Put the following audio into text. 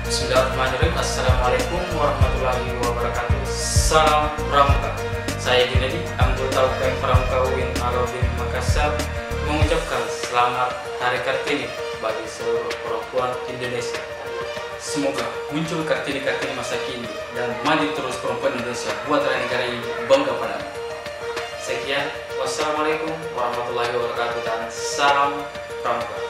Bismillahirrahmanirrahim. Assalamualaikum warahmatullahi wabarakatuh. Salam Pramuka. Saya Junedi, anggota UKM Pramuka UIN Arobin Makassar, mengucapkan selamat Hari Kartini bagi seluruh perempuan Indonesia. Semoga muncul Kartini-Kartini masa kini dan maju terus perempuan Indonesia buat negara ini bangga padamu. Sekian, wassalamualaikum warahmatullahi wabarakatuh dan salam Pramuka.